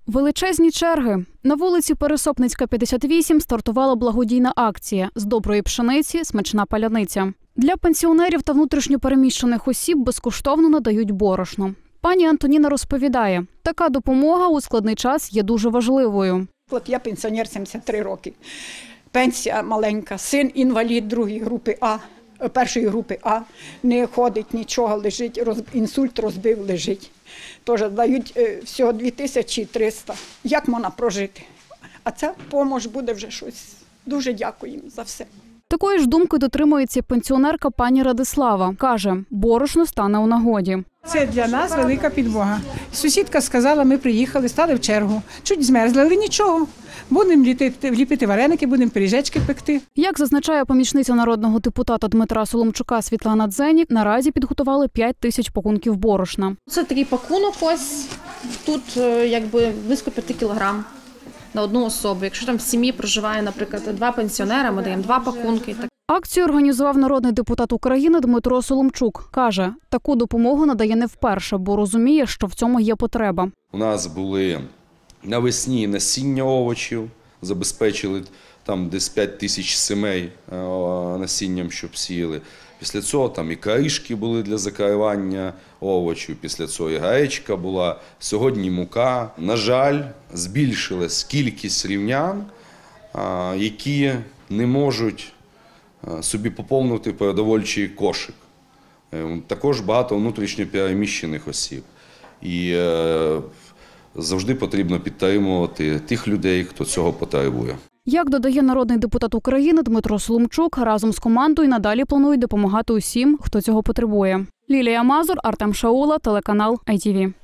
Величезні черги. На вулиці Пересопницька, 58 стартувала благодійна акція «З доброї пшениці – смачна паляниця». Для пенсіонерів та внутрішньопереміщених осіб безкоштовно надають борошно. Пані Антоніна розповідає, така допомога у складний час є дуже важливою. Я пенсіонер, 73 роки. Пенсія маленька, син інвалід першої групи А, не ходить нічого, лежить, інсульт розбив, лежить. Тож дають всього 2300. Як можна прожити? А ця допомога буде вже щось. Дуже дякую їм за все. Такої ж думки дотримується пенсіонерка пані Радислава. Каже, борошно стане у нагоді. Це для нас велика підмога. Сусідка сказала, ми приїхали, стали в чергу. Чуть змерзли, але нічого. Будемо ліпити вареники, будемо пиріжечки пекти. Як зазначає помічниця народного депутата Дмитра Соломчука Світлана Дзенік, наразі підготували 5000 пакунків борошна. Це такий пакунок ось, тут близько 5 кілограм на одну особу. Якщо там в сім'ї проживає, наприклад, 2 пенсіонера, ми даємо 2 пакунки. Акцію організував народний депутат України Дмитро Соломчук. Каже, таку допомогу надає не вперше, бо розуміє, що в цьому є потреба. У нас були навесні насіння овочів, забезпечили там десь 5000 сімей насінням, щоб сіяли. Після цього там і кришки були для закривання овочів, після цього і гречка була, сьогодні мука. На жаль, збільшилась кількість рівнян, які не можуть собі поповнити продовольчий кошик. Також багато внутрішньопереміщених осіб. І завжди потрібно підтримувати тих людей, хто цього потребує. Як додає народний депутат України Дмитро Соломчук, разом з командою надалі планують допомагати усім, хто цього потребує. Лілія Мазур, Артем Шаула, телеканал ITV.